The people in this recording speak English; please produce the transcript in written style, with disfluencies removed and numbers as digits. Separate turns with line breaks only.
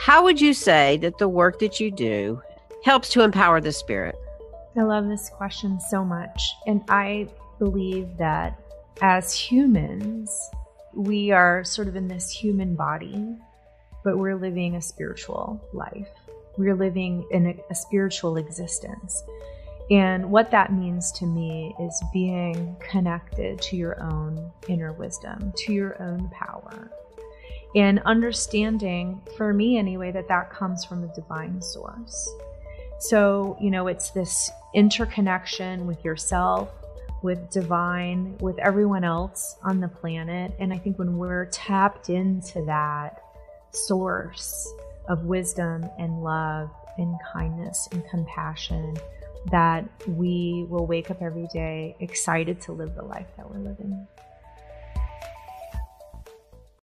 How would you say that the work that you do helps to empower the spirit?
I love this question so much. And I believe that as humans, we are sort of in this human body, but we're living a spiritual life. We're living in a spiritual existence. And what that means to me is being connected to your own inner wisdom, to your own power. And understanding, for me anyway, that comes from a divine source. So, it's this interconnection with yourself, with divine, with everyone else on the planet. And I think when we're tapped into that source of wisdom and love and kindness and compassion, that we will wake up every day excited to live the life that we're living.